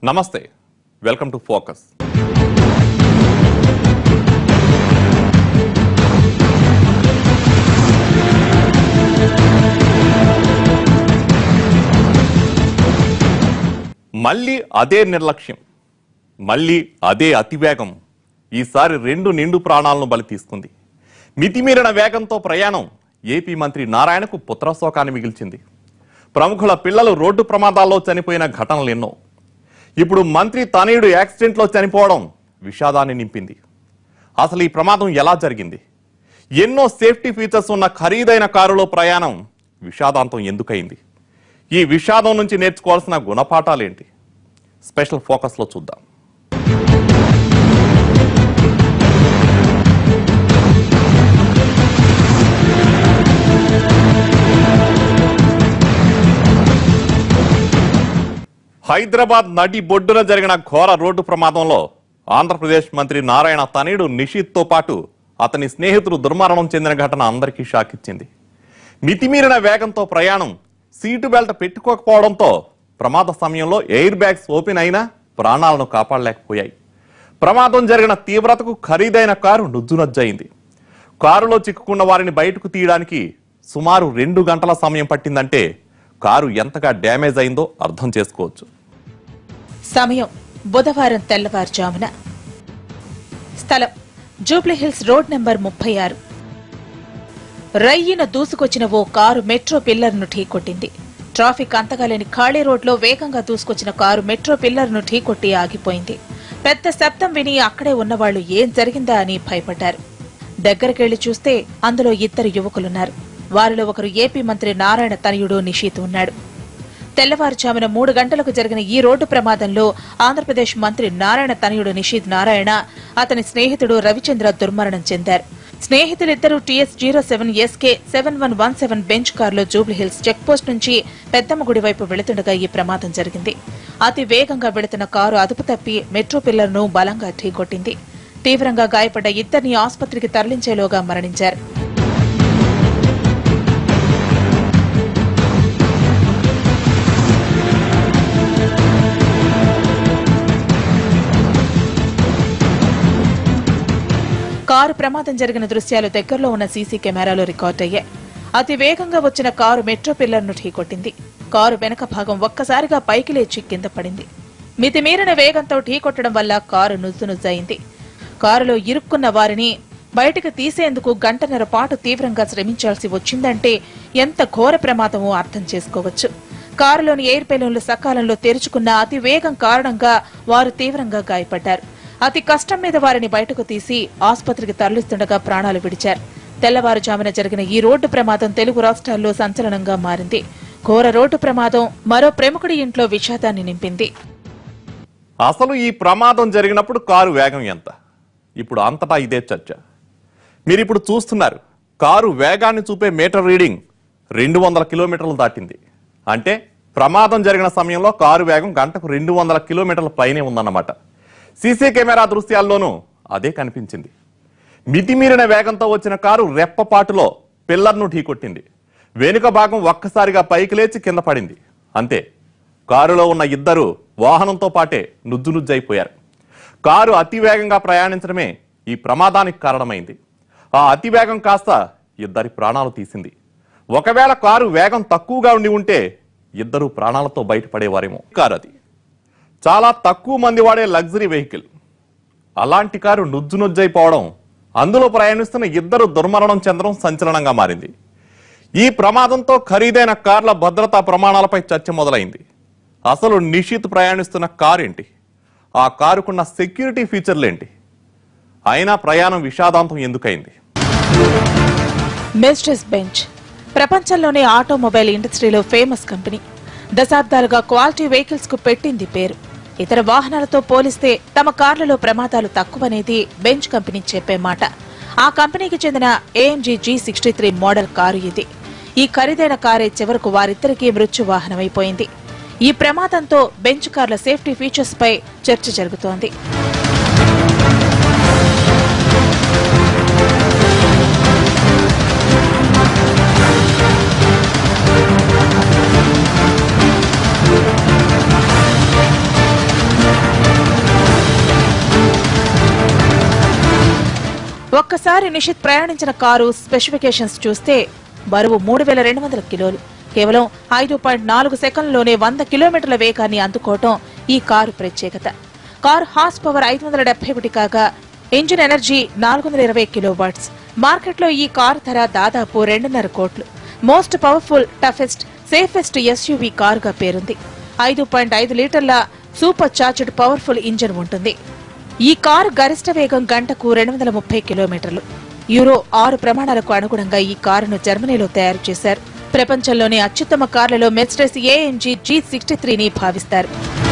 నమస్తే welcome to focus మళ్ళీ అదే నిర్లక్ష్యం మళ్ళీ అదే అతివేగం ఈసారి రెండు నిండు ప్రాణాలను బలి తీసుకుంది మితిమీరిన వేగంతో ప్రయాణం ఏపీ మంత్రి నారాయణకు పుత్రశోకాన్ని మిగిల్చింది ప్రముఖుల పిల్లలు రోడ్డు ప్రమాదాల్లో చనిపోయిన ఘటనలు ఎన్నో ఇప్పుడు మంత్రి తనయుడు యాక్సిడెంట్లో చనిపోవడం విషాదాన్ని నింపింది అసలు ఈ ప్రమాదం ఎలా జరిగింది ఎన్నో సేఫ్టీ ఫీచర్స్ ఉన్న ఖరీదైన కారులో ప్రయాణం విషాదాంతం ఎందుకైంది ఈ విషాదం నుంచి నేర్చుకోవాల్సిన గుణపాఠాలేంటి స్పెషల్ ఫోకస్లో చూద్దాం హైదరాబాద్ నడి బొడ్డున జరిగిన ఘోర రోడ్డు ప్రమాదంలో ఆంధ్రప్రదేశ్ మంత్రి నారాయణ తనయుడు నిషిత్తో పాటు అతని స్నేహితుడు దుర్మరణం చెందిన ఘటన అందరికీ షాక్ ఇచ్చింది మితిమీరిన వేగంతో ప్రయాణం సీటు బెల్ట్ పెట్టుకోకపోవడంతో ప్రమాద సమయంలో ఎయిర్ బ్యాగ్స్ ఓపెన్ అయినా ప్రాణాలను కాపాడలేకపోయాయి ప్రమాదం జరిగిన తీవ్రతకు ఖరీదైన కారు నుజ్జునజ్జయింది కారులో చిక్కుకున్న వారిని బయటకు తీయడానికి సుమారు 2 గంటల సమయం పట్టిందంటే కారు ఎంతగా డ్యామేజ్ అయిందో అర్థం చేసుకోవచ్చు సమయం బుధవారం తెల్లవారుజామున స్థలం జూబ్లీహిల్స్ రోడ్ నెంబర్ 36 రయ్యిన దూసుకొచ్చిన ఓ కారు మెట్రో పిల్లర్ను ఢీకొట్టింది ట్రాఫిక్ అంతగాలేని ఖాళీ రోడ్లో వేగంగా దూసుకొచ్చిన కారు మెట్రో పిల్లర్ను ఢీకొట్టి ఆగిపోయింది పెద్ద శబ్దం విని అక్కడే ఉన్నవాళ్లు ఏం జరిగిందా అని భయపడ్డారు దగ్గరకెళ్లి చూస్తే అందులో 2 యువకులున్నారు వారిలో ఒకరు ఏపీ మంత్రి నారాయణ తనయుడు నిషిత్ ఉన్నాడు తెల్లవారుజామున 3 గంటలకు జరిగిన ఈ రోడ్డు ప్రమాదంలో ఆంధ్రప్రదేశ్ మంత్రి నారాయణ తనయుడు నిషిత్ నారాయణ అతని స్నేహితుడు రవిచంద్ర దుర్మరణం చెందారు స్నేహితులిద్దరూ TS07 SK 7117 బెంచ్ కారులో జూబ్లీహిల్స్ చెక్పోస్ట్ నుంచి పెద్దమ్మగుడి వైపు వెళుతుండగా ఈ ప్రమాదం జరిగింది అతి వేగంగా వెళుతున్న కారు అదుపు తప్పి మెట్రో పిల్లర్ను బలంగా ఢీకొట్టింది తీవ్రంగా గాయపడ్డ 2ని ఆసుపత్రికి తరలించేలోగా మరణించారు కారు ప్రమాదం జరిగిన దృశ్యాలు దగ్గరలో ఉన్న సీసీ కెమెరాలో రికార్డయ్యాయి అతి వేగంగా వచ్చిన కారు మెట్రో పిల్లర్ను ఢీకొట్టింది కారు వెనక భాగం ఒక్కసారిగా పైకి లేచి కింద పడింది మితిమీరిన వేగంతో ఢీకొట్టడం వల్ల కారు నుజ్జునుజ్జయింది కారులో ఇరుక్కున్న వారిని బయటకు తీసేందుకు గంటన్నర పాటు తీవ్రంగా శ్రమించాల్సి వచ్చిందంటే ఎంత ఘోర ప్రమాదమో అర్థం చేసుకోవచ్చు కారులోని ఎయిర్ బెలూన్లు సకాలంలో తెరుచుకున్న అతి వేగం కారణంగా వారు తీవ్రంగా గాయపడ్డారు అతి కష్టం మీద వారిని బయటకు తీసి ఆసుపత్రికి తరలిస్తుండగా ప్రాణాలు విడిచారు తెల్లవారుజామున జరిగిన ఈ రోడ్డు ప్రమాదం తెలుగు రాష్ట్రాల్లో సంచలనంగా మారింది ఘోర రోడ్డు ప్రమాదం మరో ప్రముఖుడి ఇంట్లో విషాదాన్ని నింపింది అసలు ఈ ప్రమాదం జరిగినప్పుడు కారు వేగం ఎంత ఇప్పుడు అంతటా ఇదే చర్చ మీరిప్పుడు చూస్తున్నారు కారు వేగాన్ని చూపే మీటర్ రీడింగ్ 200 కిలోమీటర్లు దాటింది అంటే ప్రమాదం జరిగిన సమయంలో కారు వేగం గంటకు 200 కిలోమీటర్ల పైనే ఉందన్నమాట సీసీ కెమెరా దృశ్యాల్లోనూ అదే కనిపించింది మితిమీరిన వేగంతో వచ్చిన కారు రెప్పపాటులో పిల్లర్ను ఢీకొట్టింది వెనుక భాగం ఒక్కసారిగా పైకి లేచి కింద పడింది అంతే కారులో ఉన్న 2 వాహనంతో పాటే నుజ్జునుజ్జైపోయారు కారు అతివేగంగా ప్రయాణించడమే ఈ ప్రమాదానికి కారణమైంది ఆ అతివేగం కాస్త 2 ప్రాణాలు తీసింది ఒకవేళ కారు వేగం తక్కువగా ఉండి ఉంటే 2 ప్రాణాలతో బయటపడేవారేమో కారు అది చాలా తక్కువ మంది వాడే లగ్జరీ వెహికల్ అలాంటి కారు నుజ్జునుజ్జైపోవడం అందులో ప్రయాణిస్తున్న 2 దుర్మరణం చెందడం సంచలనంగా మారింది ఈ ప్రమాదంతో ఖరీదైన కార్ల భద్రతా ప్రమాణాలపై చర్చ మొదలైంది అసలు నిషిత్ ప్రయాణిస్తున్న కారు ఏంటి ఆ కారుకున్న సెక్యూరిటీ ఫీచర్లేంటి అయినా ప్రయాణం విషాదాంతం ఎందుకైంది మెర్సిడెస్ బెంచ్ ప్రపంచంలోనే ఆటోమొబైల్ ఇండస్ట్రీలో ఫేమస్ కంపెనీ దశాబ్దాలుగా క్వాలిటీ వెహికల్స్ కు పెట్టింది పేరు ఇతర వాహనాలతో పోలిస్తే తమ కార్లలో ప్రమాదాలు తక్కువనేది బెంచ్ కంపెనీ చెప్పే మాట ఆ కంపెనీకి చెందిన AMG G63 మోడల్ కారు ఇది ఈ ఖరీదైన కారే చివరకు వారిద్దరికీ మృత్యు వాహనమైపోయింది ఈ ప్రమాదంతో బెంచ్ కార్ల సేఫ్టీ ఫీచర్స్ పై చర్చ జరుగుతోంది ఒక్కసారి నిషిత్ ప్రయాణించిన కారు స్పెసిఫికేషన్స్ చూస్తే బరువు 3200 కిలోలు. కేవలం 5.4 సెకండ్లోనే 100 కిలోమీటర్ల వేగాన్ని అందుకోవటం ఈ కారు ప్రత్యేకత. కారు హార్స్ పవర్ 571 కాగా ఇంజిన్ ఎనర్జీ 420 కిలోవాట్స్. మార్కెట్లో ఈ కారు ధర దాదాపు 2.5 కోట్లు. Most powerful, toughest, safest SUV కారుగా పేరుంది. 5.5 లీటర్ల సూపర్ చార్జ్డ్ పవర్ఫుల్ ఇంజిన్ ఉంటుంది. ఈ కారు గరిష్ట వేగం గంటకు 230 కిలోమీటర్లు. యూరో 6 ప్రమాణాలకు అనుగుణంగా ఈ కారును జర్మనీలో తయారు చేశారు. ప్రపంచంలోని అత్యుత్తమ కార్లలో మెర్సిడెస్ AMG G63ని భావిస్తారు.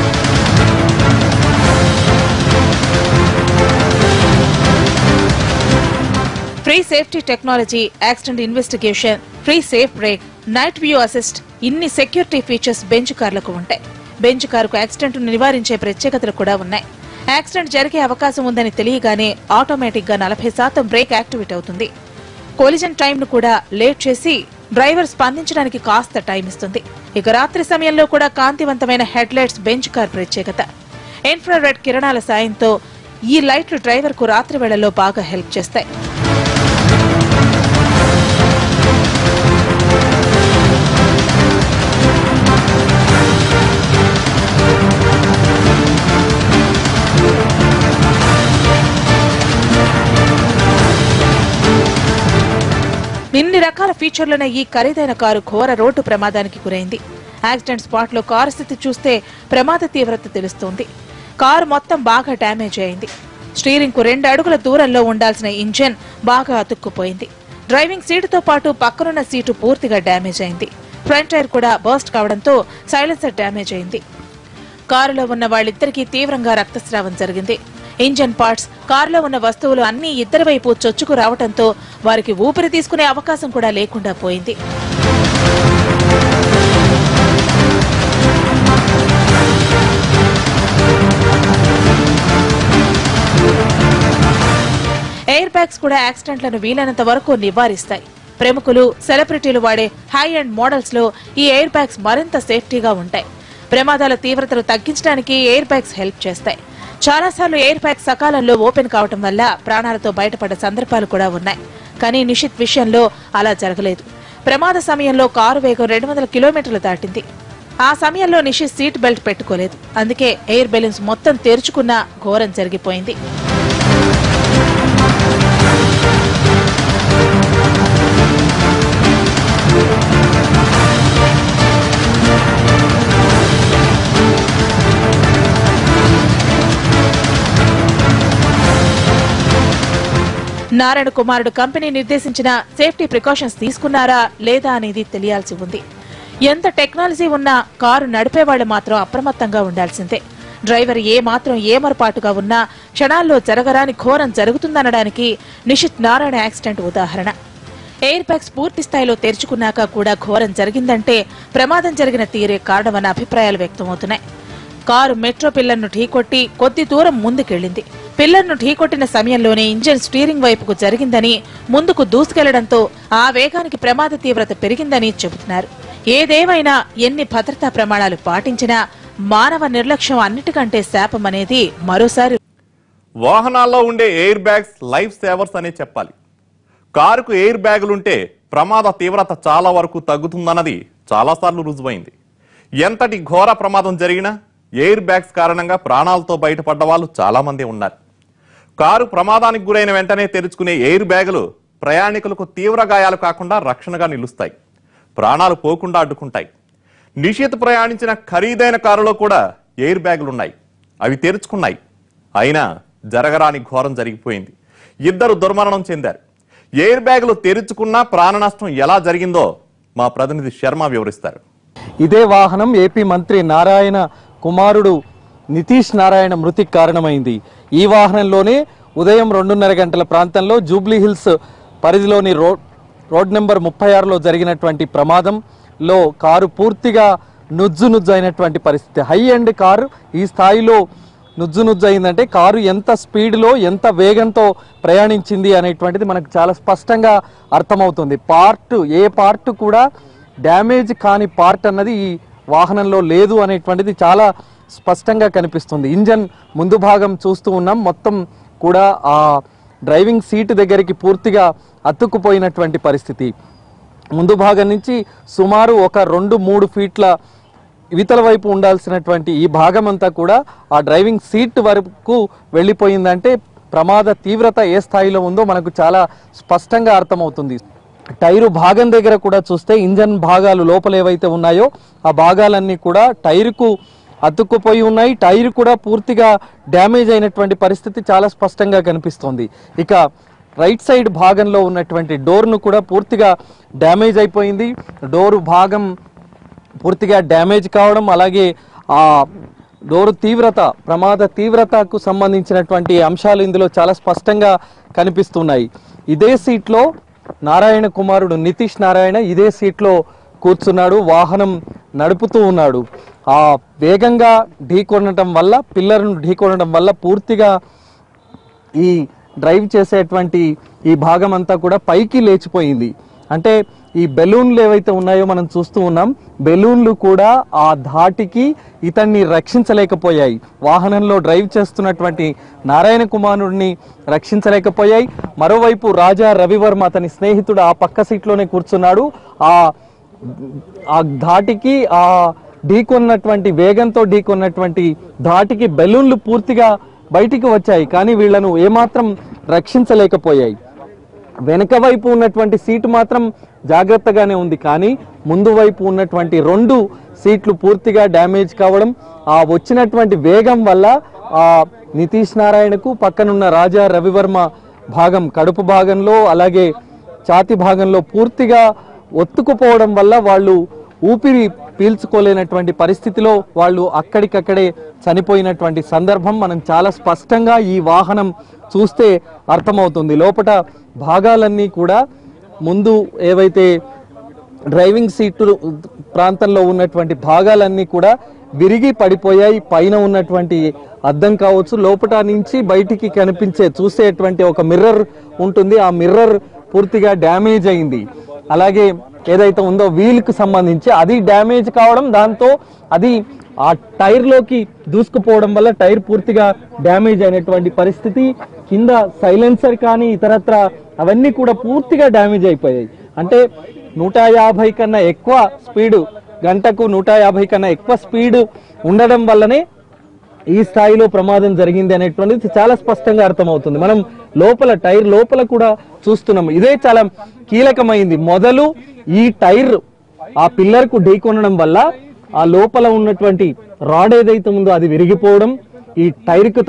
Free safety technology, accident investigation, free safe brake, night view assist, ఇన్ని సెక్యూరిటీ ఫీచర్స్ బెంచ్ కార్లకు ఉంటాయి. బెంచ్ కారుకు యాక్సిడెంట్ నివారించే ప్రత్యేకతలు కూడా ఉన్నాయి. యాక్సిడెంట్ జరిగే అవకాశం ఉందని తెలియగానే ఆటోమేటిక్ గా 40% బ్రేక్ యాక్టివేట్ అవుతుంది. కొలిజన్ టైం ను కూడా లేట్ చేసి డ్రైవర్ స్పందించడానికి కాస్త టైం ఇస్తుంది. ఇక రాత్రి సమయంలో కూడా కాంతివంతమైన హెడ్ లైట్స్ బెంచ్ కార్ ప్రత్యేకత. ఇన్ఫ్రారెడ్ కిరణాల సాయంతో ఈ లైట్లు డ్రైవర్ కు రాత్రి వేళల్లో బాగా హెల్ప్ చేస్తాయి. ఇన్ని రకాల ఫీచర్లున్న ఈ ఖరీదైన కారు ఘోర రోడ్డు ప్రమాదానికి గురైంది. యాక్సిడెంట్ స్పాట్ లో కారు స్థితి చూస్తే ప్రమాద తీవ్రత తెలుస్తోంది. కారు మొత్తం బాగా డ్యామేజ్ అయింది. స్టీరింగ్ కు 2 అడుగుల దూరంలో ఉండాల్సిన ఇంజిన్ బాగా అతుక్కుపోయింది. డ్రైవింగ్ సీటుతో పాటు పక్కనున్న సీటు పూర్తిగా డ్యామేజ్ అయింది. ఫ్రంట్ టైర్ కూడా బర్స్ట్ కావడంతో సైలెన్సర్ డ్యామేజ్ అయింది. కారులో ఉన్న వాళ్ళిద్దరికీ తీవ్రంగా రక్తస్రావం జరిగింది. ఇంజన్ పార్ట్స్, కారులో ఉన్న వస్తువులు అన్ని ఇద్దరి వైపు చొచ్చుకు రావడంతో వారికి ఊపిరి తీసుకునే అవకాశం కూడా లేకుండా పోయింది. ఎయిర్ బ్యాగ్స్ కూడా యాక్సిడెంట్లను వీలైనంత వరకు నివారిస్తాయి. ప్రముఖులు, సెలబ్రిటీలు వాడే హై అండ్ మోడల్స్ లో ఈ ఎయిర్ బ్యాగ్స్ మరింత సేఫ్టీగా ఉంటాయి. ప్రమాదాల తీవ్రతను తగ్గించడానికి ఎయిర్ బ్యాగ్స్ హెల్ప్ చేస్తాయి. చాలాసార్లు ఎయిర్ బ్యాగ్ సకాలంలో ఓపెన్ కావటం వల్ల ప్రాణాలతో బయటపడ్డ సందర్భాలు కూడా ఉన్నాయి. కానీ నిషిత్ విషయంలో అలా జరగలేదు. ప్రమాద సమయంలో కారు వేగం 200 కిలోమీటర్లు దాటింది. ఆ సమయంలో నిషిత్ సీట్ బెల్ట్ పెట్టుకోలేదు. అందుకే ఎయిర్ బెలూన్స్ మొత్తం తెరుచుకున్న ఘోరం జరిగిపోయింది. నారాయణ కుమారుడు కంపెనీ నిర్దేశించిన సేఫ్టీ ప్రికాషన్స్ తీసుకున్నారా లేదా అనేది తెలియాల్సి ఉంది. ఎంత టెక్నాలజీ ఉన్నా కారు నడిపేవాళ్లు మాత్రం అప్రమత్తంగా ఉండాల్సిందే. డ్రైవర్ మాత్రం ఏమరపాటుగా ఉన్నా క్షణాల్లో జరగరాని ఘోరం జరుగుతుందనడానికి నిషిత్ నారాయణ యాక్సిడెంట్ ఉదాహరణ. ఎయిర్ బ్యాగ్స్ పూర్తి స్థాయిలో తెరుచుకున్నాక కూడా ఘోరం జరిగిందంటే ప్రమాదం జరిగిన తీరే కారణమన్న అభిప్రాయాలు వ్యక్తమవుతున్నాయి. కారు మెట్రో పిల్లర్ను ఢీకొట్టి కొద్ది దూరం ముందుకెళ్లింది. పిల్లర్ను ఢీకొట్టిన సమయంలోనే ఇంజిన్ స్టీరింగ్ వైపుకు జరిగిందని, ముందుకు దూసుకెళ్లడంతో ఆ వేగానికి ప్రమాద తీవ్రత పెరిగిందని చెబుతున్నారు. ఏదేమైనా ఎన్ని భద్రతా ప్రమాణాలు పాటించినా మానవ నిర్లక్ష్యం అన్నిటికంటే శాపమనేది మరోసారి. వాహనాల్లో ఉండే ఎయిర్ బ్యాగ్స్ లైఫ్ సేవర్స్ అనే చెప్పాలి. కారుకు ఎయిర్ బ్యాగులుంటే ప్రమాద తీవ్రత చాలా వరకు తగ్గుతుందన్నది చాలాసార్లు రుజువైంది. ఎంతటి ఘోర ప్రమాదం జరిగినా ఎయిర్ బ్యాగ్స్ కారణంగా ప్రాణాలతో బయటపడ్డ వాళ్ళు చాలా మంది ఉన్నారు. కారు ప్రమాదానికి గురైన వెంటనే తెరుచుకునే ఎయిర్ బ్యాగులు ప్రయాణికులకు తీవ్ర గాయాలు కాకుండా రక్షణగా నిలుస్తాయి, ప్రాణాలు పోకుండా అడ్డుకుంటాయి. నిషిత్ ప్రయాణించిన ఖరీదైన కారులో కూడా ఎయిర్ బ్యాగులున్నాయి. అవి తెరుచుకున్నాయి. అయినా జరగరాని ఘోరం జరిగిపోయింది. 2 దుర్మరణం చెందారు. ఎయిర్ బ్యాగులు తెరుచుకున్నా ప్రాణ నష్టం ఎలా జరిగిందో మా ప్రతినిధి శర్మ వివరిస్తారు. ఇదే వాహనం ఏపీ మంత్రి నారాయణ కుమారుడు నితీష్ నారాయణ మృతికి కారణమైంది. ఈ వాహనంలోనే ఉదయం 2:30 గంటల ప్రాంతంలో జూబ్లీ హిల్స్ పరిధిలోని రోడ్ నెంబర్ 36లో జరిగినటువంటి ప్రమాదంలో కారు పూర్తిగా నుజ్జు అయినటువంటి పరిస్థితి. హై ఎండ్ కారు ఈ స్థాయిలో నుజ్జు అయిందంటే కారు ఎంత స్పీడ్లో ఎంత వేగంతో ప్రయాణించింది అనేటువంటిది మనకు చాలా స్పష్టంగా అర్థమవుతుంది. ఏ పార్ట్ కూడా డ్యామేజ్ కాని పార్ట్ అన్నది ఈ వాహనంలో లేదు అనేటువంటిది చాలా స్పష్టంగా కనిపిస్తుంది. ఇంజన్ ముందు భాగం చూస్తూ ఉన్నాం, మొత్తం కూడా ఆ డ్రైవింగ్ సీటు దగ్గరికి పూర్తిగా అతుక్కుపోయినటువంటి పరిస్థితి. ముందు భాగం నుంచి సుమారు ఒక 2-3 ఫీట్ల ఇవతల వైపు ఉండాల్సినటువంటి ఈ భాగం అంతా కూడా ఆ డ్రైవింగ్ సీట్ వరకు వెళ్ళిపోయిందంటే ప్రమాద తీవ్రత ఏ స్థాయిలో ఉందో మనకు చాలా స్పష్టంగా అర్థమవుతుంది. టైరు భాగం దగ్గర కూడా చూస్తే ఇంజన్ భాగాలు లోపల ఏవైతే ఉన్నాయో ఆ భాగాలన్నీ కూడా టైరుకు అతుక్కుపోయి ఉన్నాయి. టైర్ కూడా పూర్తిగా డ్యామేజ్ అయినటువంటి పరిస్థితి చాలా స్పష్టంగా కనిపిస్తోంది. ఇక రైట్ సైడ్ భాగంలో ఉన్నటువంటి డోర్ను కూడా పూర్తిగా డ్యామేజ్ అయిపోయింది. డోరు భాగం పూర్తిగా డ్యామేజ్ కావడం, అలాగే ఆ డోరు తీవ్రత, ప్రమాద తీవ్రతకు సంబంధించినటువంటి అంశాలు ఇందులో చాలా స్పష్టంగా కనిపిస్తున్నాయి. ఇదే సీట్లో నారాయణ కుమారుడు నితీష్ నారాయణ ఇదే సీట్లో కూర్చున్నాడు, వాహనం నడుపుతూ ఉన్నాడు. ఆ వేగంగా ఢీకొనడం వల్ల, పిల్లర్ను ఢీకొనడం వల్ల పూర్తిగా ఈ డ్రైవ్ చేసేటువంటి ఈ భాగం అంతా కూడా పైకి లేచిపోయింది. అంటే ఈ బెలూన్లు ఏవైతే ఉన్నాయో మనం చూస్తూ ఉన్నాం, బెలూన్లు కూడా ఆ ధాటికి ఇతన్ని రక్షించలేకపోయాయి. వాహనంలో డ్రైవ్ చేస్తున్నటువంటి నారాయణ కుమారుడిని రక్షించలేకపోయాయి. మరోవైపు రాజా రవివర్మ అతని స్నేహితుడు ఆ పక్క సీట్లోనే కూర్చున్నాడు. ఆ ధాటికి, ఆ ఢీకొన్నటువంటి వేగంతో ఢీకొన్నటువంటి ధాటికి బెలూన్లు పూర్తిగా బయటికి వచ్చాయి, కానీ వీళ్లను ఏమాత్రం రక్షించలేకపోయాయి. వెనక వైపు ఉన్నటువంటి సీటు మాత్రం జాగ్రత్తగానే ఉంది, కానీ ముందు వైపు ఉన్నటువంటి 2 సీట్లు పూర్తిగా డ్యామేజ్ కావడం, ఆ వచ్చినటువంటి వేగం వల్ల ఆ నితీష్ నారాయణకు పక్కనున్న రాజా రవివర్మ భాగం, కడుపు భాగంలో అలాగే ఛాతి భాగంలో పూర్తిగా ఒత్తుకుపోవడం వల్ల వాళ్ళు ఊపిరి పీల్చుకోలేనటువంటి పరిస్థితిలో వాళ్ళు అక్కడికక్కడే చనిపోయినటువంటి సందర్భం మనం చాలా స్పష్టంగా ఈ వాహనం చూస్తే అర్థమవుతుంది. లోపల భాగాలన్నీ కూడా ముందు ఏవైతే డ్రైవింగ్ సీటు ప్రాంతంలో ఉన్నటువంటి భాగాలన్నీ కూడా విరిగి పడిపోయాయి. పైన ఉన్నటువంటి అద్దం కావచ్చు, లోపల నుంచి బయటికి కనిపించే చూసేటువంటి ఒక మిర్రర్ ఉంటుంది, ఆ మిర్రర్ పూర్తిగా డ్యామేజ్ అయింది. అలాగే ఏదైతే ఉందో వీల్కి సంబంధించి అది డ్యామేజ్ కావడం, దాంతో అది ఆ టైర్లోకి దూసుకుపోవడం వల్ల టైర్ పూర్తిగా డ్యామేజ్ అయినటువంటి పరిస్థితి. కింద సైలెన్సర్ కానీ ఇతరత్ర అవన్నీ కూడా పూర్తిగా డ్యామేజ్ అయిపోయాయి. అంటే 150 కన్నా ఎక్కువ స్పీడు, గంటకు 150 కన్నా ఎక్కువ స్పీడ్ ఉండడం వల్లనే ఈ స్థాయిలో ప్రమాదం జరిగింది అనేటువంటిది చాలా స్పష్టంగా అర్థమవుతుంది. మనం లోపల టైర్ లోపల కూడా చూస్తున్నాం. ఇదే చాలా కీలకమైంది. మొదలు ఈ టైర్ ఆ పిల్లర్ కు ఢీకొనడం వల్ల ఆ లోపల ఉన్నటువంటి రాడ్ ఏదైతే ఉందో అది విరిగిపోవడం, ఈ టైర్ కు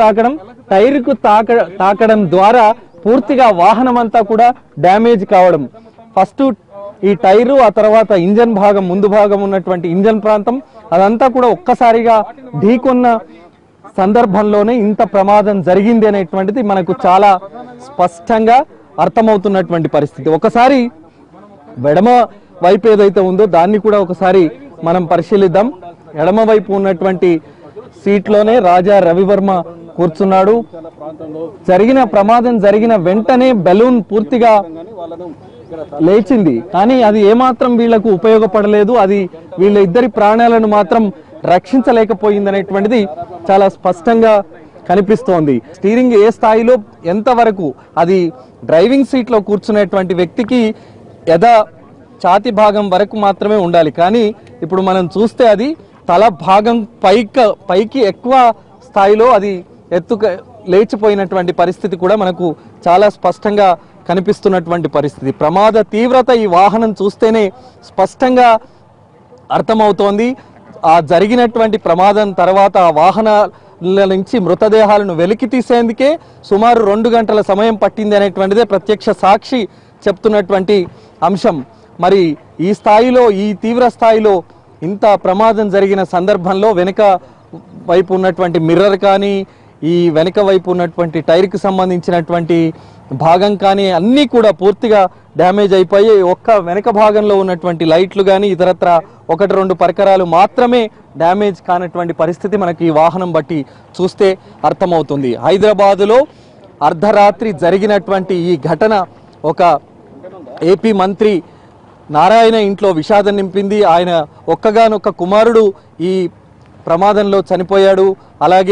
తాకడం ద్వారా పూర్తిగా వాహనం అంతా కూడా డ్యామేజ్ కావడం. ఫస్ట్ ఈ టైరు, ఆ తర్వాత ఇంజన్ భాగం, ముందు భాగం ఉన్నటువంటి ఇంజన్ ప్రాంతం అదంతా కూడా ఒక్కసారిగా ఢీకొన్న సందర్భంలోనే ఇంత ప్రమాదం జరిగింది అనేటువంటిది మనకు చాలా స్పష్టంగా అర్థమవుతున్నటువంటి పరిస్థితి. ఒకసారి ఎడమ వైపు ఏదైతే ఉందో దాన్ని కూడా ఒకసారి మనం పరిశీలిద్దాం. ఎడమ వైపు ఉన్నటువంటి సీట్లోనే రాజా రవివర్మ కూర్చున్నాడు. ప్రమాదం జరిగిన వెంటనే బెలూన్ పూర్తిగా లేచింది, కానీ అది ఏమాత్రం వీళ్లకు ఉపయోగపడలేదు. అది వీళ్ళ ఇద్దరి ప్రాణాలను మాత్రం రక్షించలేకపోయింది అనేటువంటిది చాలా స్పష్టంగా కనిపిస్తోంది. స్టీరింగ్ ఏ స్థాయిలో ఎంతవరకు, అది డ్రైవింగ్ సీట్ లో కూర్చునేటువంటి వ్యక్తికి ఛాతి భాగం వరకు మాత్రమే ఉండాలి, కానీ ఇప్పుడు మనం చూస్తే అది తల భాగం పైకి ఎక్కువ స్థాయిలో అది లేచిపోయినటువంటి పరిస్థితి కూడా మనకు చాలా స్పష్టంగా కనిపిస్తున్నటువంటి పరిస్థితి. ప్రమాద తీవ్రత ఈ వాహనం చూస్తేనే స్పష్టంగా అర్థమవుతోంది. ఆ జరిగినటువంటి ప్రమాదం తర్వాత ఆ వాహనాల నుంచి మృతదేహాలను వెలికి తీసేందుకే సుమారు 2 గంటల సమయం పట్టింది అనేటువంటిదే ప్రత్యక్ష సాక్షి చెప్తున్నటువంటి అంశం. మరి ఈ స్థాయిలో, ఈ తీవ్ర స్థాయిలో ఇంత ప్రమాదం జరిగిన సందర్భంలో వెనుక వైపు ఉన్నటువంటి మిర్రర్ కానీ, ఈ వెనుక వైపు ఉన్నటువంటి టైర్కి సంబంధించినటువంటి భాగం కానీ అన్నీ కూడా పూర్తిగా డ్యామేజ్ అయిపోయి ఒక్క వెనక భాగంలో ఉన్నటువంటి లైట్లు కానీ ఇతరత్ర 1-2 పరికరాలు మాత్రమే డ్యామేజ్ కానటువంటి పరిస్థితి మనకి ఈ వాహనం బట్టి చూస్తే అర్థమవుతుంది. హైదరాబాదులో అర్ధరాత్రి జరిగినటువంటి ఈ ఘటన ఒక ఏపీ మంత్రి నారాయణ ఇంట్లో విషాదం నింపింది. ఆయన ఒక్కగానొక్క కుమారుడు ఈ ప్రమాదంలో చనిపోయాడు. అలాగే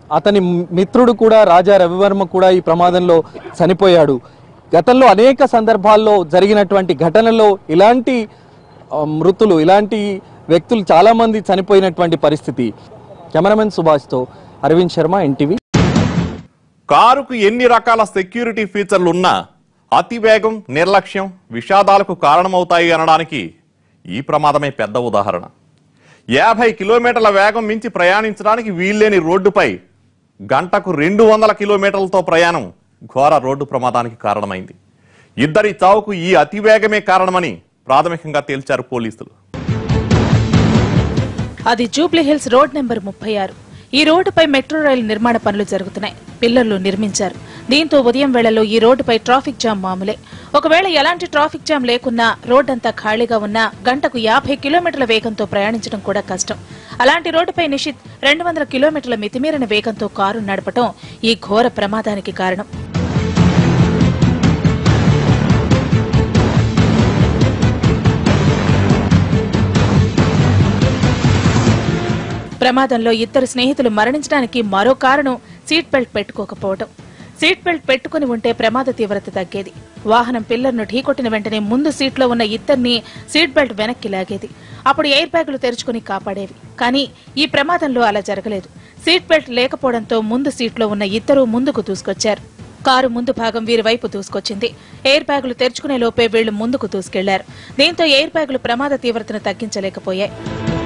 అతని మిత్రుడు కూడా రాజా రవివర్మ కూడా ఈ ప్రమాదంలో చనిపోయాడు. గతంలో అనేక సందర్భాల్లో జరిగినటువంటి ఘటనలో ఇలాంటి మృతులు, ఇలాంటి వ్యక్తులు చాలా మంది చనిపోయినటువంటి పరిస్థితి. కెమెరామెన్ సుభాష్తో అరవింద్ శర్మ, ఎన్టీవీ. కారుకు ఎన్ని రకాల సెక్యూరిటీ ఫీచర్లు ఉన్నా అతివేగం, నిర్లక్ష్యం విషాదాలకు కారణమవుతాయి అనడానికి ఈ ప్రమాదమే పెద్ద ఉదాహరణ. 50 కిలోమీటర్ల వేగం మించి ప్రయాణించడానికి వీల్లేని రోడ్డుపై గంటకు 200 కిలోమీటర్లతో ప్రయాణం ఘోర రోడ్డు ప్రమాదానికి కారణమైంది. ఇద్దరి చావుకు ఈ అతివేగమే కారణమని ప్రాథమికంగా తేల్చారు పోలీసులు. అది జూబ్లీహిల్స్ రోడ్ నెంబర్ 36. ఈ రోడ్డుపై మెట్రో రైలు నిర్మాణ పనులు జరుగుతున్నాయి. పిల్లర్లు నిర్మించారు. దీంతో ఉదయం వేళల్లో ఈ రోడ్డుపై ట్రాఫిక్ జామ్ మామూలే. ఒకవేళ ఎలాంటి ట్రాఫిక్ జామ్ లేకున్నా రోడ్డంతా ఖాళీగా ఉన్నా గంటకు 50 కిలోమీటర్ల వేగంతో ప్రయాణించడం కూడా కష్టం. అలాంటి రోడ్డుపై నిషిత్ 200 కిలోమీటర్ల మితిమీరిన వేగంతో కారు నడపడం ఈ ఘోర ప్రమాదానికి కారణం. ప్రమాదంలో ఇద్దరు స్నేహితులు మరణించడానికి మరో కారణం సీట్ బెల్ట్ పెట్టుకోకపోవడం. సీట్ బెల్ట్ పెట్టుకుని ఉంటే ప్రమాద తీవ్రత తగ్గేది. వాహనం పిల్లర్ను ఢీకొట్టిన వెంటనే ముందు సీట్లో ఉన్న ఇద్దరిని సీట్ బెల్ట్ వెనక్కి లాగేది. అప్పుడు ఎయిర్ బ్యాగులు తెరుచుకుని కాపాడేవి. కానీ ఈ ప్రమాదంలో అలా జరగలేదు. సీట్ బెల్ట్ లేకపోవడంతో ముందు సీట్లో ఉన్న ఇద్దరూ ముందుకు దూసుకొచ్చారు. కారు ముందు భాగం వీరి వైపు దూసుకొచ్చింది. ఎయిర్ బ్యాగులు తెరుచుకునే లోపే వీళ్లు ముందుకు దూసుకెళ్లారు. దీంతో ఎయిర్ బ్యాగులు ప్రమాద తీవ్రతను తగ్గించలేకపోయాయి.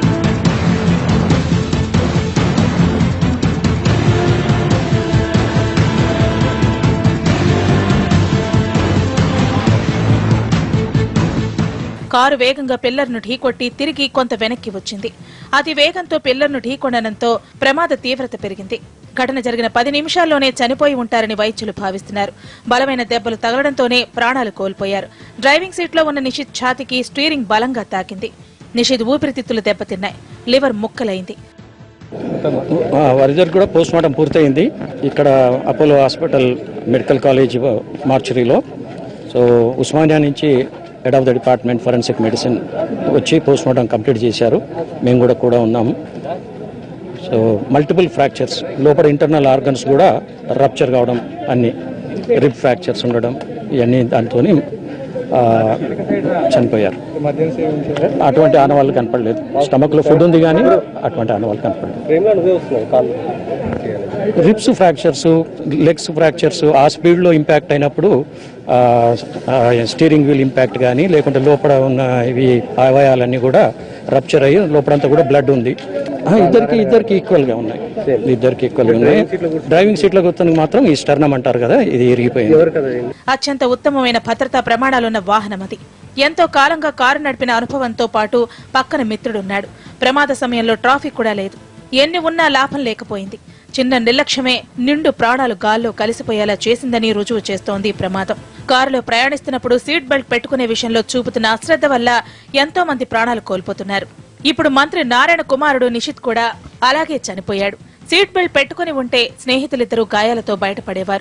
కారు వేగంగా పిల్లర్ను ఢీకొట్టి తిరిగి కొంత వెనక్కి వచ్చింది. అతి వేగంతో పిల్లర్ను ఢీకొనడంతో ప్రమాద తీవ్రత పెరిగింది. ఘటన జరిగిన 10 నిమిషాల్లోనే చనిపోయి ఉంటారని వైద్యులు భావిస్తున్నారు. బలమైన దెబ్బలు తగలడంతోనే ప్రాణాలు కోల్పోయారు. డ్రైవింగ్ సీట్లో ఉన్న నిషిత్ ఛాతీకి స్టీరింగ్ బలంగా తాకింది. నిషిత్ ఊపిరితిత్తులు దెబ్బతిన్నాయి. లివర్ ముక్కలైంది. వారిద్దరు కూడా పోస్ట్ మార్టం పూర్తయింది ఇక్కడ అపోలో హాస్పిటల్ మెడికల్ కాలేజ్ మార్చురీలో. సో ఉస్మానియా నుంచి head of the department forensic medicine వచ్చి పోస్ట్ మార్టం కంప్లీట్ చేశారు. మేము కూడా ఉన్నాము. సో మల్టిపుల్ ఫ్రాక్చర్స్, లోపల ఇంటర్నల్ ఆర్గన్స్ కూడా రప్చర్ కావడం, అన్ని రిబ్ ఫ్రాక్చర్స్ ఉండడం, ఇవన్నీ దాంతో చనిపోయారు. అటువంటి ఆనవాళ్ళు కనపడలేదు. స్టమక్లో ఫుడ్ ఉంది కానీ అటువంటి ఆనవాళ్ళు కనపడలేదు. రిబ్స్ ఫ్రాక్చర్స్, లెగ్స్ ఫ్రాక్చర్స్ ఆ స్పీడ్లో ఇంపాక్ట్ అయినప్పుడు స్టీరింగ్ వీల్ ఇంపాక్ట్ కానీ లేకుంటే లోపల ఉన్న ఇవి అవయవాలన్నీ కూడా రప్చర్ అయ్యి లోపలంతా కూడా బ్లడ్ ఉంది. ఇద్దరికి ఈక్వల్గా ఉన్నాయి. డ్రైవింగ్ సీట్లో కూర్చొని మాత్రం ఈ స్టర్నమ్ అంటారు కదా, ఇది ఇరిగిపోయింది. అత్యంత ఉత్తమమైన భద్రతా ప్రమాణాలున్న వాహనం అది. ఎంతో కాలంగా కారు నడిపిన అనుభవంతో పాటు పక్కన మిత్రుడున్నాడు. ప్రమాద సమయంలో ట్రాఫిక్ కూడా లేదు. ఎన్ని ఉన్నా లాభం లేకపోయింది. చిన్న నిర్లక్ష్యమే నిండు ప్రాణాలు గాల్లో కలిసిపోయేలా చేసిందని రుజువు చేస్తోంది ఈ ప్రమాదం. కారులో ప్రయాణిస్తున్నప్పుడు సీట్ బెల్ట్ పెట్టుకునే విషయంలో చూపుతున్న అశ్రద్ధ వల్ల ఎంతో మంది ప్రాణాలు కోల్పోతున్నారు. ఇప్పుడు మంత్రి నారాయణ కుమారుడు నిషిత్ కూడా అలాగే చనిపోయాడు. సీట్ బెల్ట్ పెట్టుకుని ఉంటే స్నేహితులిద్దరూ గాయాలతో బయటపడేవారు.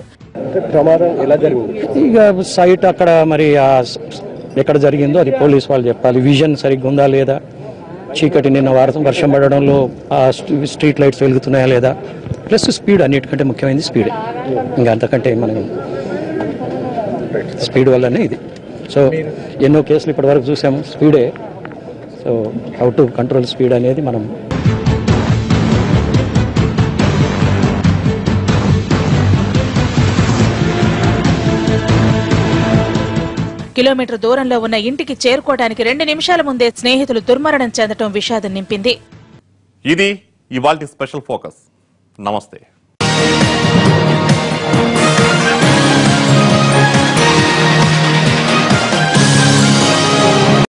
ఇక సైట్ అక్కడ మరి ఎక్కడ జరిగిందో అది పోలీసు వాళ్ళు చెప్పాలి. విజన్ సరిగ్గా ఉందా లేదా, చీకటి నిన్న వర్షం పడడంలో స్ట్రీట్ లైట్స్ వెలుగుతున్నాయా లేదా, ప్లస్ స్పీడ్, అన్నిటికంటే ముఖ్యమైనది స్పీడ్. ఇంకా అంతకంటే మనం స్పీడ్ వల్లనే ఇది. సో ఎన్నో కేసులు ఇప్పటి వరకు చూసాము, స్పీడే. So how to control speed అనేది మనం కిలోమీటర్ దూరంలో ఉన్న ఇంటికి చేరుకోవడానికి 2 నిమిషాల ముందే స్నేహితులు దుర్మరణం చెందడం విషాదం నింపింది. ఇది ఇవాల్టి స్పెషల్ ఫోకస్. నమస్తే.